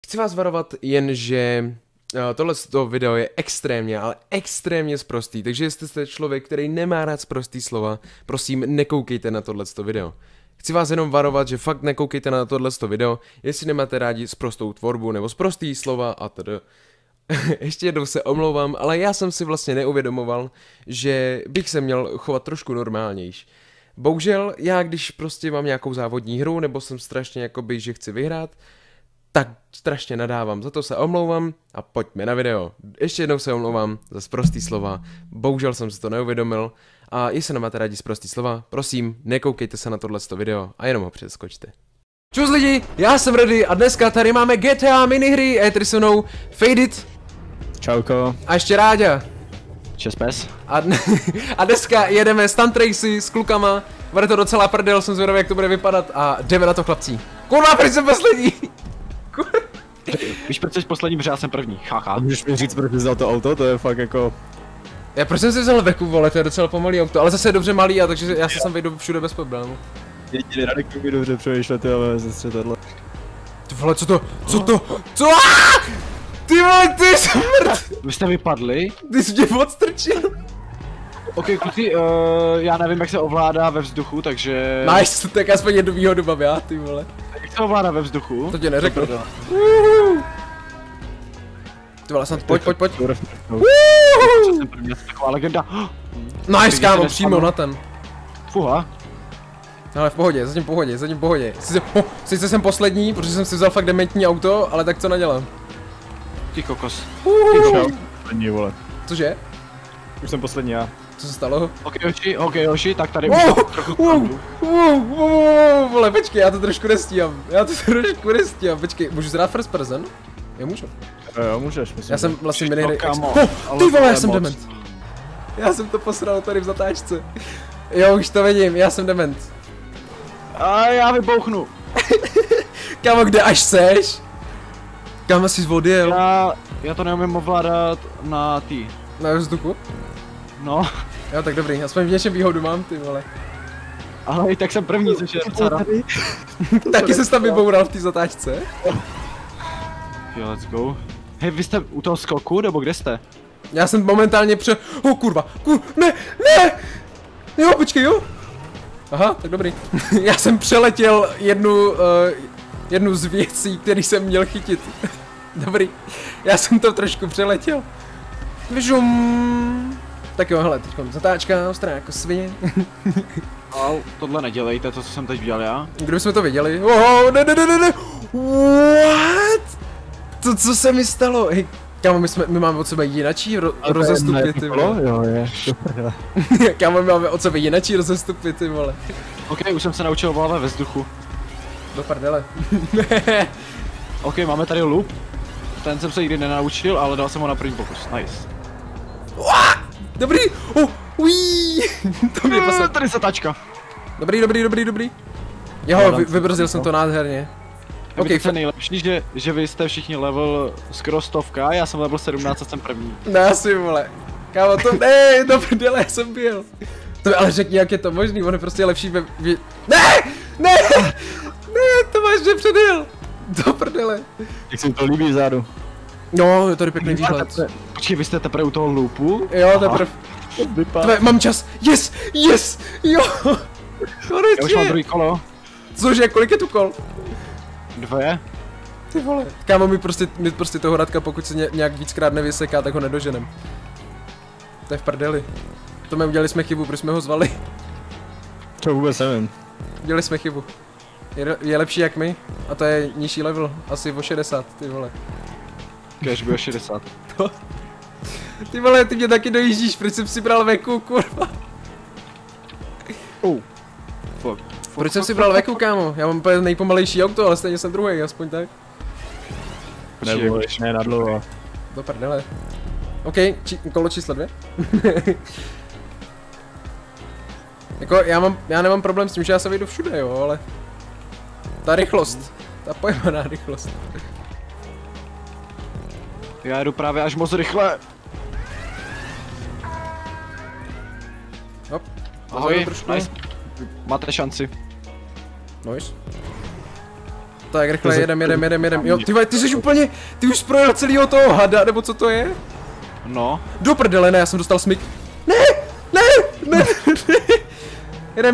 Chci vás varovat jen, že tohle video je extrémně, ale extrémně sprostý, takže jestli jste člověk, který nemá rád sprostý slova, prosím nekoukejte na tohle video. Chci vás jenom varovat, že fakt nekoukejte na tohle video, jestli nemáte rádi sprostou tvorbu nebo sprostý slova a tedy. Ještě jednou se omlouvám, ale já jsem si vlastně neuvědomoval, že bych se měl chovat trošku normálnější. Bohužel, já když prostě mám nějakou závodní hru, nebo jsem strašně jakoby, že chci vyhrát, tak strašně nadávám, za to se omlouvám a pojďme na video. Ještě jednou se omlouvám za sprostý slova, bohužel jsem si to neuvědomil a jestli nemáte rádi sprostý slova, prosím, nekoukejte se na tohleto video a jenom ho přeskočte. Čus lidi, já jsem ready a dneska tady máme GTA minihry, je tady se mnou Faded. Čauko. A ještě Ráďa. Čes pes. A dneska jedeme stunt racy s klukama, bude to docela prdel, jsem zvědavý, jak to bude vypadat a jdeme na to chlapci. Kurva, proč jsem poslední? Víš, proč jsi poslední, protože já jsem první, chácha. Můžeš mi říct, proč jsi vzal to auto, to je fakt jako... Já proč jsem si vzal Veku, vole, to je docela pomalý auto, ale zase je dobře malý, takže já se sem vejdu všude bez problému. Jediný Radek mi dobře přemýšlet, ale zase tohle. Ty vole, co? Ty vole, ty smrt! Vy jste vypadli? Ty jsi mě odstrčil. Ok, kluci, já nevím, jak se ovládá ve vzduchu, takže... Nice, tak aspoň jednu výhodu mám já, ty vole. Jak se ovládá ve vzduchu? To tě neřekl. Ty vole, snad, pojď. Jsem první, jsem taková legenda. Nice, kámo, přímo na ten. Fuha. Ale v pohodě, zatím pohodě. Sice jsem poslední, protože jsem si vzal fakt dementní auto, ale tak co nadělám? Ty kokos. Poslední, vole. Cože? Už jsem poslední já. Co se stalo? Ok, Joši, tak tady už trochu Vole, počkej, já to trošku nestíhám. Počkej, můžu zhrát first person? Já můžu. Jo, můžeš, myslím. Já jsem vlastně minihry... kamo, Ty vole, já jsem moc. dement. Já jsem to posral tady v zatáčce. Jo, už to vidím, já jsem dement. A já vybouchnu. Kámo, kde až seš? Kam jsi odjel? Já to neumím ovládat na tý. Na vzduchu? No, Jo, tak dobrý, aspoň v něčem výhodu mám, ty vole. ale i tak jsem první, což je docela. Taky jsi tam vyboural v té zatáčce? Jo, let's go. Hej, vy jste u toho skoku, nebo kde jste? Já jsem momentálně kurva, ne! Jo, počkej, jo. Aha, tak dobrý. Já jsem přeletěl jednu z věcí, který jsem měl chytit. Dobrý. Já jsem to trošku přeletěl. Vyžum. Tak jo, hele, teďkom zatáčka, ostrá jako svině. Au, tohle nedělejte, to co jsem teď dělal já. Kdybychom to viděli. Oh, ne. What? To, co se mi stalo? Hej, kámo, my máme od sebe jinačí rozestupy, ty vole. Jo, je, super. Kámo, my máme od sebe jinačí rozestupy, ty vole. Ok, už jsem se naučil ovládat ve vzduchu. Do prdele. Ok, máme tady loop. Ten jsem se nikdy nenaučil, ale dal jsem ho na první pokus. Nice. Dobrý! Uí! To mě poslední. Tady zatáčka. Dobrý. Jo, vybrzdil jsem to nádherně. Ok, to nejlepší, že vy jste všichni level skoro 100, já jsem level 17 a jsem první. Nási, vole. Kámo, to ne, do prdele, jsem byl. To ale řekni, jak je to možný, on je prostě lepší Ne, to máš že předjel. Do prdele. Jak se mi to líbí vzadu. No, je tady pěkný výhled. Počkej, vy jste teprve u toho loopu? Jo, teprve. Mám čas. Yes, jo. Konečně. Já už mám druhý kolo. Cože, kolik je tu kol? 2. Ty vole. Kámo, my prostě toho Radka, pokud se nějak víckrát nevyseká, tak ho nedoženem. To je v prdeli. Udělali jsme chybu, proč jsme ho zvali. To vůbec nevím. Udělali jsme chybu. Je lepší jak my, a to je nižší level, asi o 60, ty vole. Kež byl 60. Ty vole, ty mě taky dojíždíš, proč jsem si bral Veku, kurva? Proč jsem si bral Veku, kámo? Já mám úplně nejpomalejší auto, ale stejně jsem druhý, aspoň tak. Nebo ne na dlouho. Do prdele. OK, kolo číslo 2. Jako, já nemám problém s tím, že já se vejdu všude, jo, ale... Ta rychlost, ta pojmaná rychlost. Já jedu právě až moc rychle. Hop. Ahoj, nice. Máte šanci. Nice. Tak, rychle, jedem. Jo, ty vole, ty jsi úplně, ty už projel celýho toho hada, nebo co to je? No. Do prdele, ne, já jsem dostal smyk. Ne. Jedem.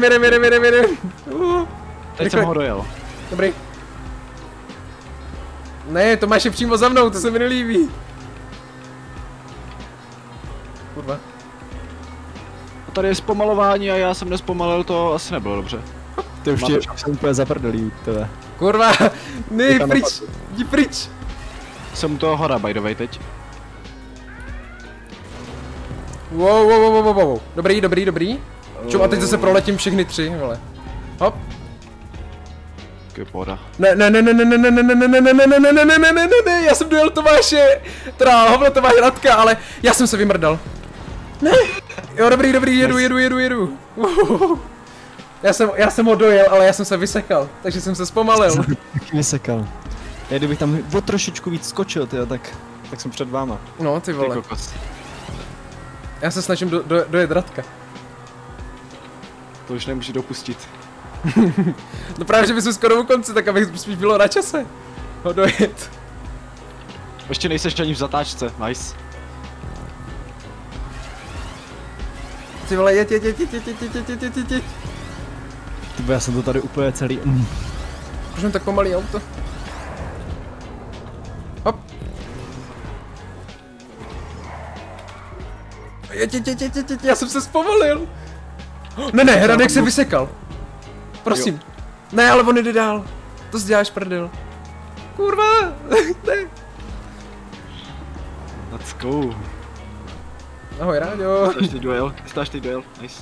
Teď jsem ho dojel. Dobrý. Ne, Tomáš je přímo za mnou, to se mi nelíbí. Kurva. A tady je zpomalování a já jsem nespomalil, to asi nebylo dobře. Ty už jsem úplně zaprdelý, tebe. Kurva, ne, pryč, jdi pryč. Jsem u toho hora, by the way, teď. Wow. Dobrý. Čo, a teď zase proletím všechny 3, vole. Hop. Pohoda. Ne, já jsem dojel Tomáše. Teda hovno Tomáš Radka, ale já jsem se vymrdal. Ne. Jo, dobrý, jedu. Já jsem ho dojel, ale já jsem se vysekal, takže jsem se zpomalil. Vysekal. Já kdybych tam o trošičku víc skočil, tyjo, tak jsem před váma. No, ty vole. Já se snažím dojet Radka. To už nemůžu dopustit. No právě, že bychom skoro u konci, tak abych spíš bylo na čase ho dojet. Ještě nejseš ani v zatáčce, nice. Ty vole, jeď. Tybo, já jsem to tady úplně celý. Proč mám tak pomalý auto? Hop. Jeď, já jsem se zpomalil. Ne, Radek se vysekal. Prosím. Jo. Ne, ale on jde dál. To si děláš prdel. Kurva, ne. Let's go. Ahoj, Ráďo. Stáš teď dojel, nice.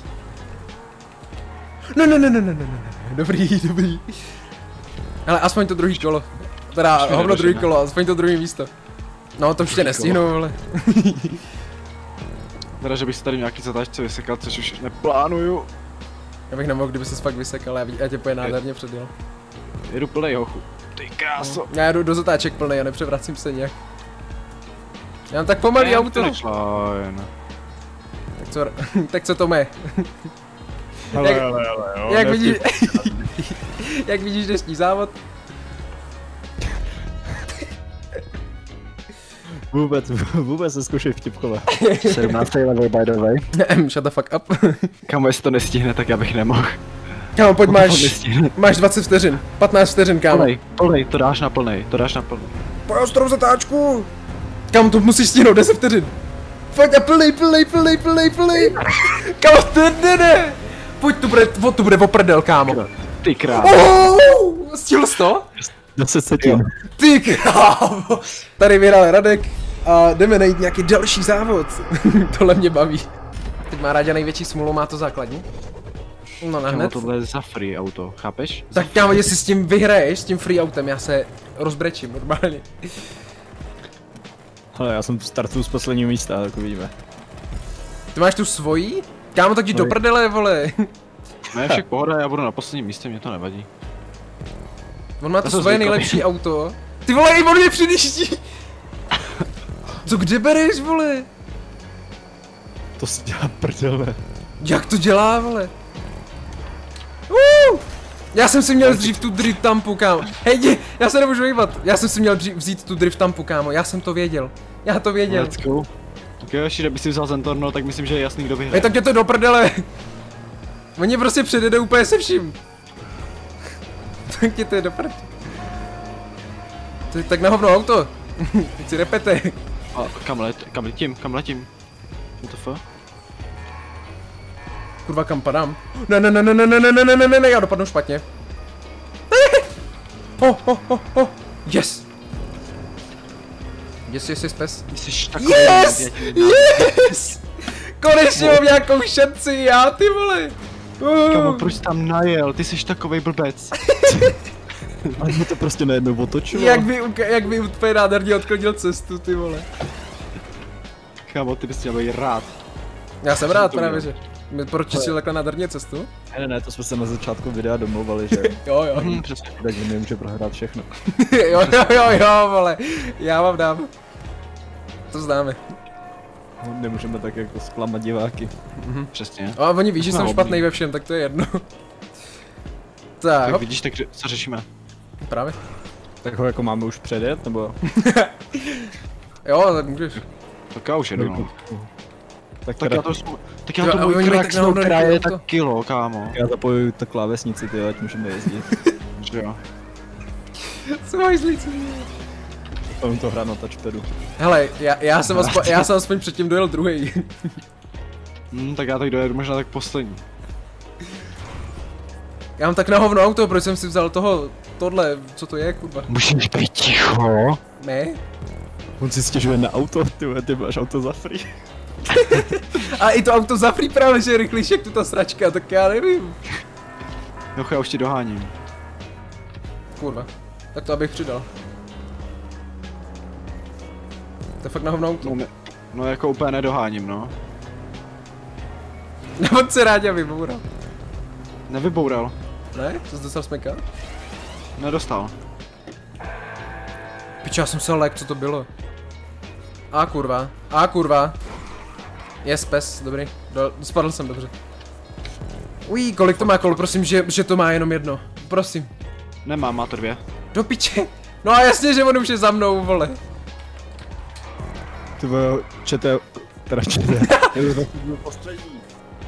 Ne. Dobrý. Ale aspoň to druhý kolo. Teda hovno druhý kolo, aspoň to druhý místo. No, to už tě nestihnu, vole. Teda, že bych si tady nějaký zatáčce vysekal, což už neplánuju. Já bych nemohl, kdyby ses fakt vysekal, já tě poje nádherně předjel. Jedu plnej, hochu. Ty kráso. Já jedu do zatáček plnej a nepřevracím se nějak. Já mám tak pomalý auto. Tak co to mé? Jak vidíš dnešní závod? Vůbec neskoušej vtipkové. 17. level, by the way. Shut the fuck up. Kámo, jestli to nestihne, tak já bych nemohl. Kámo, pojď, máš 20 vteřin, 15 vteřin, kámo. Plnej, to dáš na plnej. Pojď ostrou zatáčku. Kámo, to musíš stihnout 10 vteřin. Pojď a plnej. Kámo, ne. Pojď, to bude oprdel, kámo. Ty král. Stihl jsi to? 10 setin. Ty krávo. Tady vyhrál Radek a jdeme najít nějaký další závod. Tohle mě baví. Teď má Ráďa největší smůlu, má to základní. No na hned. Tohle je za free auto, chápeš? Tak kámo, jestli s tím vyhraješ, s tím free autem, já se rozbrečím normálně. Ale já jsem startuju z posledního místa, tak uvidíme. Ty máš tu svojí? Kámo, tak jdi do prdele, vole. Ne, však pohoda, já budu na posledním místě, mě to nevadí. On má to svoje nejlepší auto. Ty vole, i on mě předjíždí. Co, kde bereš, vole? To si dělá prdele. Jak to dělá, vole? Já jsem si měl dřív tu drift tampu, kámo. Hej, já se nemůžu vybat. Já jsem si měl vzít tu drift tampu, kámo. Já jsem to věděl. Já to věděl. Let's go. Ok, ještě kdyby si vzal Zentorno, tak myslím, že je jasný, kdo vyhraje. Hej, tak mě to do prdele. Oni prostě předjede úplně se vším. Tak tě to je do prd. Tak na hovno auto. Teď si repete. A kam letím? WTF? Kurva, kam padám? Ne, já dopadnu špatně. Yes! Yes, pes. Jsi takový. Yes! Konečně mám nějakou šanci, já, ty vole! Kamo, proč jsi tam najel? Ty jsi takovej blbec. Ale mě to prostě najednou otočilo. Jak by úplně nádherně odklonil cestu, ty vole. Kamo, ty bys měl být rád. Já jsem rád právě, že. Proč jsi takhle nádherně cestu? Ne, to jsme se na začátku videa domluvali, že jo. Přesně. Takže nemůže prohrát všechno. jo, vole. Já vám dám. To známe. Nemůžeme tak jako zklamat diváky. Přesně. A oni ví, že jsem špatný ve všem, tak to je jedno. Tak, vidíš, tak co řešíme? Právě. Tak ho jako máme už předjet, nebo? Jo, tak můžeš. Tak já už jedu, no. Tak Tak teda, já to můj kraxnou, která je tak kilo, kámo. já zapojuju to klávesnici, ty, ať můžeme jezdit. Že jo. Co máš zlíci? Mám to hrát na touchpadu. Hele, já jsem aspoň předtím dojel druhý. Tak já tak dojedu možná tak poslední. Já mám tak na hovno auto, proč jsem si vzal tohle, co to je, kurva? Musíš být ticho. Ne? On si stěžuje na auto, ty máš auto za free. A i to auto za free právě, že je rychlejší jak tu ta sračka, tak já nevím. Jo, já už tě doháním. Kurva, tak to abych přidal. To je fakt na hovno auto. No jako úplně nedoháním, no. Nebo se rádi vyboural. Nevyboural. Ne? Co jsi dostal smeka? Nedostal. Pič, já jsem se lek, co to bylo? A kurva. Yes, pes, dobrý. Spadl jsem, dobře. Ují, kolik to má kol, prosím, že to má jenom jedno. Prosím. Nemám, má to 2. Do piče. No a jasně, že on už je za mnou, vole. Ty vole, čete, teda čete. Byl poslední.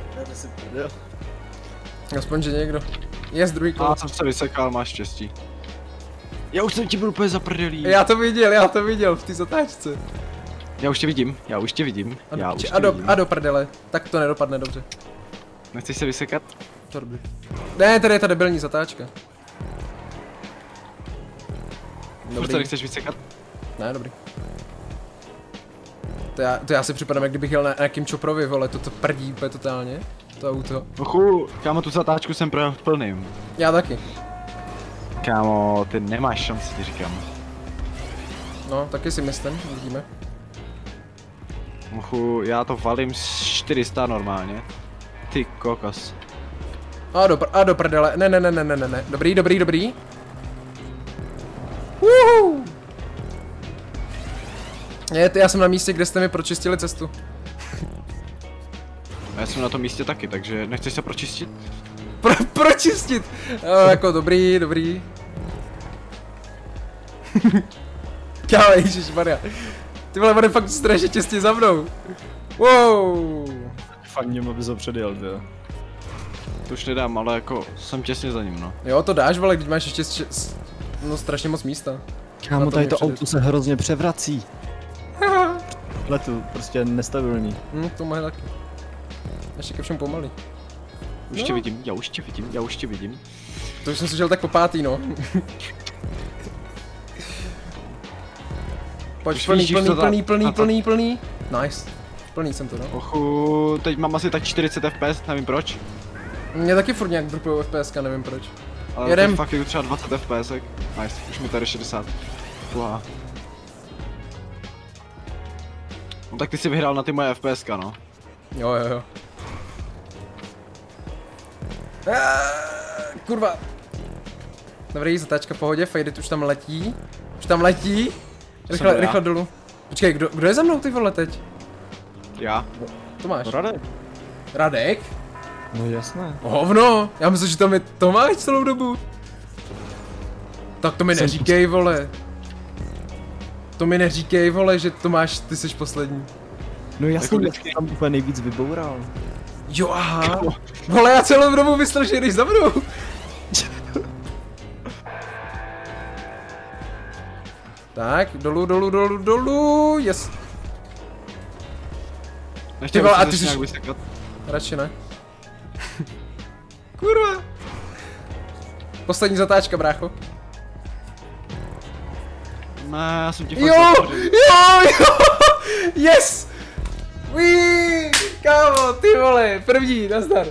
Aspoň, že někdo. Yes, druhý kol. Já jsem se vysekal, máš štěstí. Já už jsem ti byl úplně zaprdelý. Já to viděl v té zatáčce. Já už tě vidím. A do prdele. Tak to nedopadne dobře. Nechceš se vysekat? To dobrý. Ne, tady je ta debilní zatáčka. Furt se nechceš vysekat? Ne, dobrý. To já si připadám, jak kdybych jel na nějakým čoprovi, vole, to prdí úplně totálně. To auto. Ochu, kámo, tu zatáčku jsem projel v plným. Já taky. Kámo, ty nemáš šanci, ti říkám. No, taky si myslím, uvidíme. Ochu, já to valím z 400 normálně. Ty kokos. A do prdele, ne. Dobrý. Woohoo! Já jsem na místě, kde jste mi pročistili cestu. Já jsem na tom místě taky, takže nechceš se pročistit? Pročistit! Jako dobrý. Kámo, ježišmarja. Ty vole, on je fakt strašně těsně za mnou. Wow. Fakt něm, aby se předjel, jo. To už nedám, ale jako jsem těsně za ním, no. Jo, to dáš, vole, když máš ještě no strašně moc místa. Kámo, tady to auto se hrozně převrací. Letu, prostě nestabilní. To má taky. Ještě ke všem pomalý. Už tě vidím, já už tě vidím. To už jsem slyšel tak po pátý, no. Pojď, plný. Nice. Plný jsem to, no. Ochu, teď mám asi tak 40 FPS, nevím proč. Mě taky furt nějak dropujou FPSka, nevím proč. Ale jedem. fakt je třeba 20 FPS. Nice, už mi tady 60. Fuha. No tak ty si vyhrál na ty moje FPSka, no. Jo. Kurva. Dobrý, zatáčka v pohodě, Faded už tam letí. Rychle dolů. Počkej, kdo je za mnou, ty vole, teď? Já. Tomáš. Radek. Radek? No jasné. Hovno, já myslím, že tam je Tomáš celou dobu. Tak to mi neříkej, vole. Že Tomáš, ty jsi poslední. No jasně, já tam úplně nejvíc vyboural. Jo, aha. Vole, já celou dobu myslel, že jdeš za mnou. Tak, dolů, yes. Ty vole, a ty ty jsi... nějak vysekat. Radši ne. Kurva. Poslední zatáčka, brácho. Ne, já jsem ti fakt Jo! Yes! Uiii, kámo, ty vole, první, nazdar.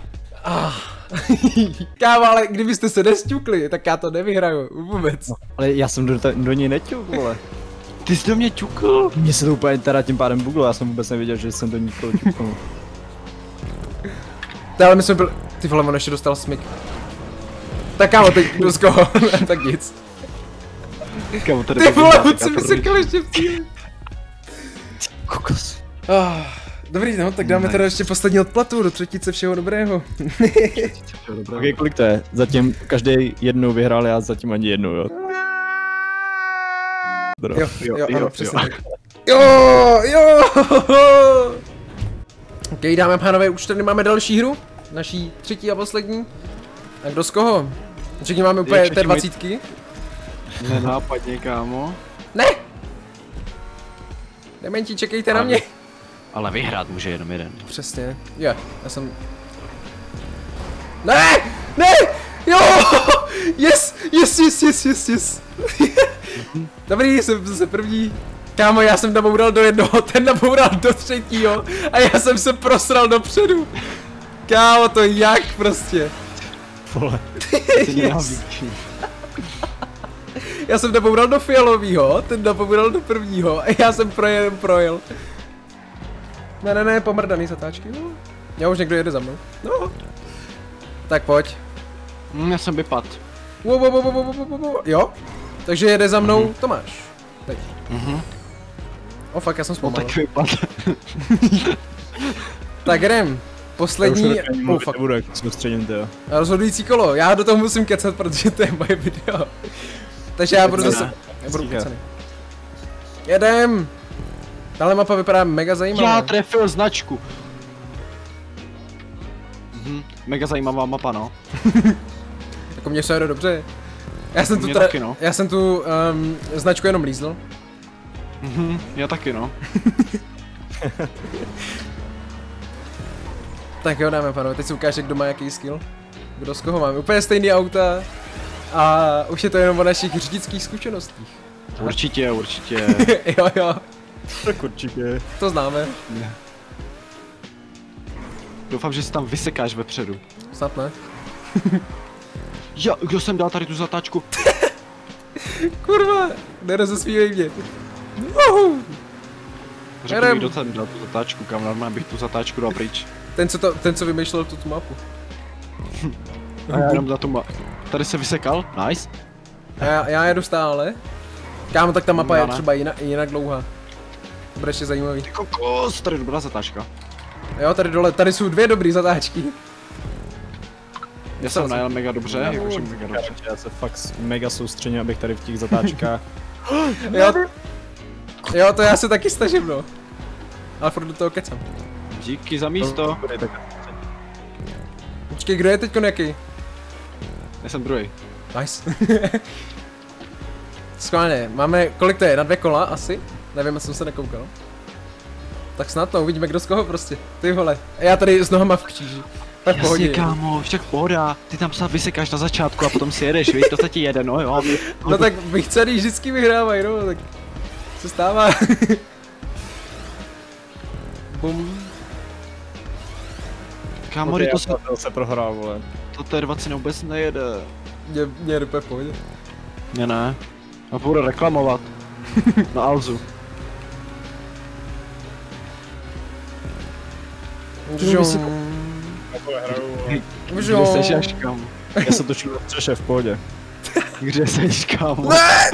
Kámo, ale kdybyste se nesťukli, tak já to nevyhraju, vůbec. No, ale já jsem do něj neťuk, vole. Ty jsi do mě čukl? Mně se to úplně teda tím pádem buglo, já jsem vůbec nevěděl, že jsem do nikoho čukl. Ale my jsme byli... Ty vole, on ještě dostal smyk. Tak kámo, teď jdu z koho, tak nic. Kámo, tady ty vole, on se vysekal ještě v cíli. Kokos. Dobrý, no, tak dáme teda ještě poslední odplatu do třetice všeho dobrého. Ok, kolik to je? Zatím každý jednou vyhrál, já zatím ani jednou, jo. Bro. Jo, ano, přesně tak. Jo. OK, dámy a pánové, už tady máme další hru. Naší třetí a poslední. A kdo z koho? Všichni máme úplně té 20. Nenápadně, kámo. Ne! Dementi, čekejte na mě. Ale vyhrát může jenom jeden. Přesně. Jo, já jsem... Ne! Ne! Jo! Yes! Yes! Dobrý, jsem zase první. Kámo, já jsem naboural do jednoho, ten naboural do třetího a já jsem se prosral dopředu. Kámo, to jak prostě. Vole. Yes. Já jsem naboural do fialovýho, ten naboural do prvního a já jsem projel. Ne, pomrdaný zatáčky. No. Já už někdo jede za mnou. No. Tak pojď. Já jsem vypad. Jo? Takže jede za mnou Tomáš. Teď. Fuck, já jsem No zpomalil. tak vypad. Tak jdem. Poslední... Fuck. Fuck. Nebudu jak soustředěn, tyjo. Rozhodující kolo. Já do toho musím kecat, protože to je moje video. Takže já budu zase... Já budu kecaný. Jedem! Tahle mapa vypadá mega zajímavě. Já trefil značku. Mega zajímavá mapa, no. Jako mě se jede dobře. Já jsem tu značku jenom lízl. Já taky, no. Tak jo, dáme pánové, teď si ukáže, kdo má jaký skill. Kdo z koho máme. Úplně stejný auta. A už je to jenom o našich řidičských zkušenostích. Určitě. Jo. Tak určitě. To známe. Doufám, že si tam vysekáš vepředu. Snad ne. Já, kdo jsem dal tady tu zatáčku? Kurva, nerozesmívej mě. Řekni mi, kdo jsem dal tu zatáčku, kam normálně bych tu zatáčku dal pryč. Ten, co vymýšlel tu mapu. A já jenom za tu tady se vysekal, nice. Já jedu stále. Kámo, tak ta mapa je třeba jinak dlouhá. To bude ještě zajímavý. Ty kokos, tady je dobrá zatáčka. Jo, tady dole, tady jsou dvě dobrý zatáčky. Já jsem najel mega dobře, jakože mega dobře. Já se fakt mega soustředím, abych tady v těch zatáčkách... Jo, to já se taky snažím, no. Ale furt do toho kecám. Díky za místo. Počkej, kdo je teďko jaký? Já jsem druhý. Nice. Skvělé, máme, kolik to je, na 2 kola asi? Nevím, jsem se nekoukal. Tak snad to, uvidíme kdo z koho prostě, ty vole. A já tady s nohama v kříži. Tak v pohodě. Jasně, kámo, však pohoda. Ty tam se vysekáš na začátku a potom si jedeš, víš, to se ti jede, no jo. No tak vychcený vždycky vyhrávají, no, tak se stává. Bum. Kámo, to se prohrál, vole. To T20 si vůbec nejede. Mě jde v pohodě. Mě ne. A budu reklamovat. Na Alzu. Kde seš až, kámo? Já se točím na střeše v pohodě. Kde seš, kámo?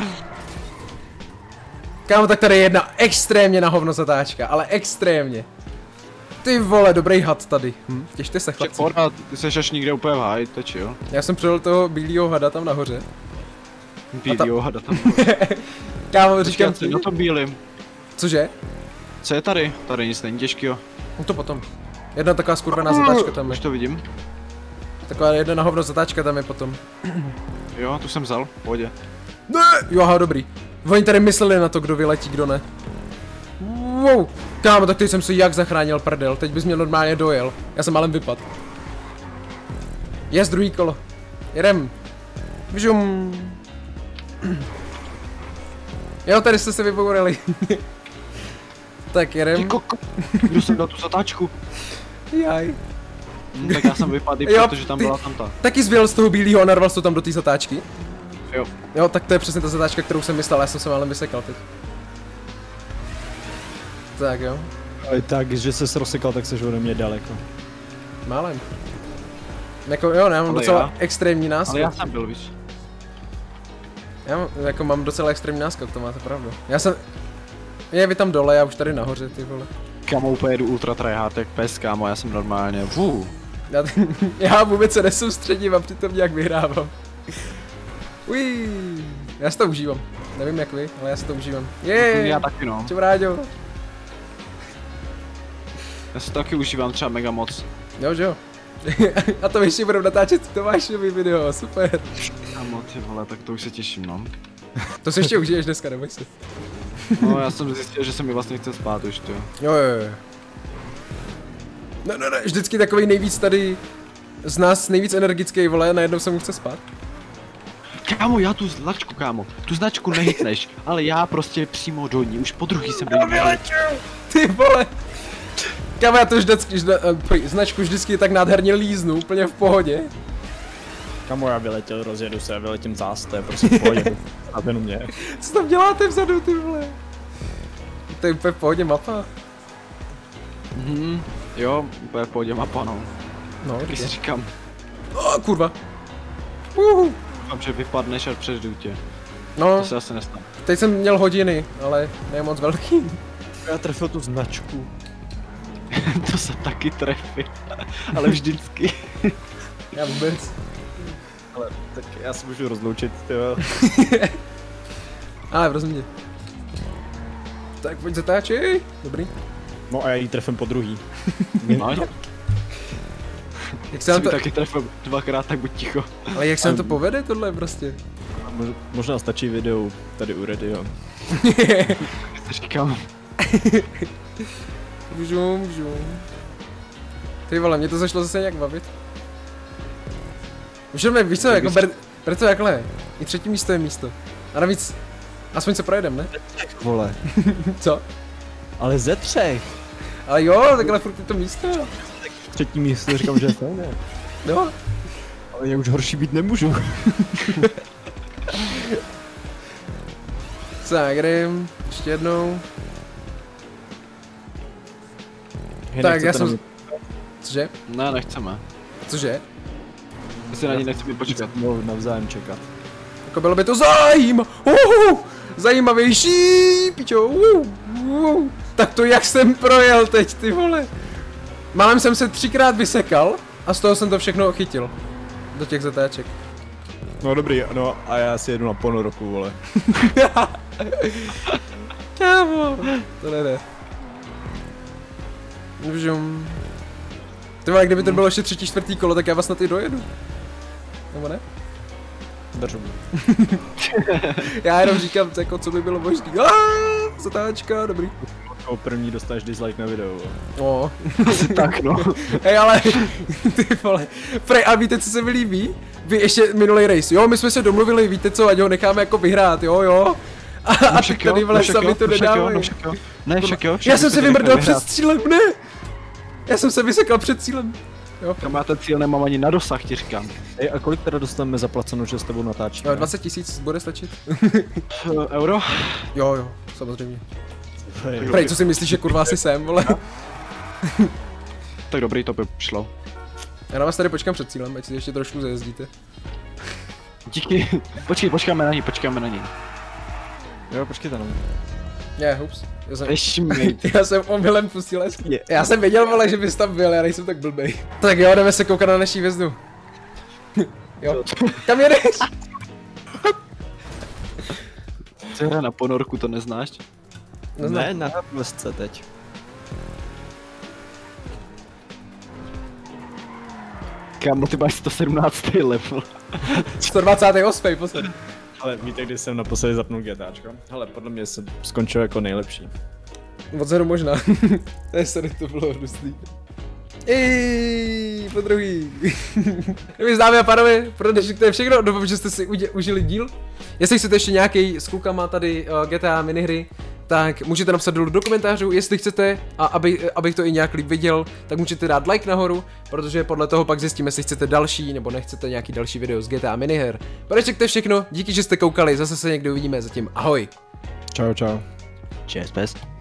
Kámo, tak tady je jedna extrémně na hovno zatáčka, ale extrémně. Ty vole, dobrý had tady. Těšte se, chlapci. Ty seš až nikde úplně v háji, to je chill. Já jsem přijel toho bílýho hada tam nahoře. Bílýho hada tam. Kámo, říkám ti. Na tom bílým. Cože? Co je tady? Tady nic není těžkýho. No to potom. Jedna taková skurvená zatáčka tam je. Už to vidím. Taková jedna na hovno zatáčka tam je potom. Jo, tu jsem vzal, v pohodě. Ne! Jo, aha, dobrý. Oni tady mysleli na to, kdo vyletí, kdo ne. Wow. Kámo, tak teď jsem si jak zachránil prdel, teď bys mě normálně dojel. Já jsem malem vypad. Jest druhý kolo. Jedem. Vžum. Jo, tady jste se vybourali. Tak jedem. Ty koko, kdo jsem dal tu zatáčku? Jaj. Tak já jsem vypadl, protože tam byla tam ta. Taky zvěl z toho bílýho a narval to tam do té zatáčky? Jo. Jo, tak to je přesně ta zatáčka, kterou jsem myslel, já jsem se málem vysekal teď. Tak jo. Ale tak, že se rozsekal, tak seš ode mě daleko. Málem. Jako jo, já mám docela extrémní náskok. Ale já jsem byl, víš. Já jako mám docela extrémní náskok, to máte pravdu. Já jsem... vy tam dole, já už tady nahoře, ty vole. Kámo, úplně jedu ultra tryhard, jak pes, kámo, já jsem normálně, Já vůbec se nesoustředím a přitom nějak vyhrávám. Ují, já si to užívám. Nevím jak vy, ale já si to užívám. Jej! Já taky no. Čau Ráďo. Já si to taky užívám třeba mega moc. Jo, že jo. A to ještě budeme natáčet Tomášovi video, super. Kámo, ty vole, tak to už se těším, no. To si ještě užiješ dneska, neboj se. No, já jsem zjistil, že se mi vlastně chce spát už, ty. Jo. No, vždycky takový nejvíc tady z nás nejvíc energický, vole, najednou se mu chce spát. Kámo, já tu značku nehytneš, ale já prostě přímo do ní, už po druhý jsem do ní. Ty vole. Kámo, já to značku vždycky tak nádherně líznu, úplně v pohodě. Kamo, já vyletěl, rozjedu se, vyletím zás, to je prostě v pohodě. A jenom mě. Co tam děláte vzadu, ty vole? To je úplně v pohodě mapa. Jo, úplně v pohodě mapa, no. No, Když si říkám, kurva. doufám, že vypadneš a přeždu tě. No, To se asi nestane. teď jsem měl hodiny, ale ne moc velký. Já trefil tu značku. To se taky trefí, ale vždycky. Já vůbec. Ale tak já se můžu rozloučit, jo. Ale rozumím. Tak pojď zatáčej. Dobrý. No a já jí trefím po druhý. No, Jak se nám to... taky trefil dvakrát, tak buď ticho. Ale jak se nám to povede tohle prostě? Možná stačí video tady u Radio. Já si říkám, Můžu. Ty vole, mě to zašlo zase nějak bavit. Můžeme, víš co, jako ber to jakhle. I třetí místo je místo. A navíc, aspoň se projedem, ne? Vole. Co? Ale ze 3. Ale jo, takhle furt je to místo. Třetí místo říkám, že je fajn. Jo. Ale já už horší být nemůžu. Tak, jdem. Ještě jednou. Tak, já jsem... Cože? ne, nechceme. Cože? Já si na ní nechci počkat. Mohl navzájem čekat. Jako bylo by to zajímavější, pičo. Tak to jak jsem projel teď, ty vole. Málem jsem se 3krát vysekal a z toho jsem to všechno chytil. Do těch zatáček. No dobrý, no a já si jedu na Ponoroku, vole. Kámo, to nejde. Vžum. Ty vole, kdyby to bylo ještě 3., 4. kolo, tak já vás na ty dojedu. Nebo ne? Držu. Já jenom říkám, jako, co by bylo možný. Zatáčka, dobrý. Jako první dostaneš dislike na video. No. Asi tak, no. Hej, ale, ty vole. Prej, a víte, co se mi líbí? Vy ještě minulý race, jo, my jsme se domluvili, víte co, ať ho necháme jako vyhrát, jo. A ty tady, vole, sami to nedávají. Ne, však jo. Já jsem se vymrdal před cílem, ne! Já jsem se vysekal před cílem. Jo. Kam já ten cíl nemám ani na dosah, ti říkám. Ej, a kolik teda dostaneme zaplaceno, že s tebou natáčíme? 20 000 bude stačit. Euro? Jo, samozřejmě. Prej, co si myslíš, že kurva asi jsem, vole? Tak dobrý, to by šlo. Já na vás tady počkám před cílem, ať si ještě trošku zajezdíte. Díky. Počkáme na ní. Jo, počkejte no. Hups. Já jsem omylem pustil hezky. Já jsem věděl, vole, že bys tam byl, já nejsem tak blbej. Tak jo, jdeme se koukat na naší hvězdu. Jo. Kam jedeš? Co hra na Ponorku, to neznáš? Ne, na vesce teď. Kámo, ty máš 117. level. 128. poslední. Ale víte, kdy jsem naposledy zapnul GTAčko? Hele, podle mě jsem skončil jako nejlepší. Odzadu možná. To bylo hnusný. Po druhý. Dobrý, dámy a pánové, pro dnešek to je všechno. Doufám, že jste si užili díl. Jestli chcete ještě nějaký s klukama tady GTA minihry, tak můžete napsat dolů do komentářů, jestli chcete, a abych to i nějak líp viděl, tak můžete dát like nahoru, protože podle toho pak zjistíme, jestli chcete další nebo nechcete nějaký další video z GTA miniher. Pro dnešek to je všechno, díky, že jste koukali, zase se někdy uvidíme, zatím ahoj. Čau. Cheers, best.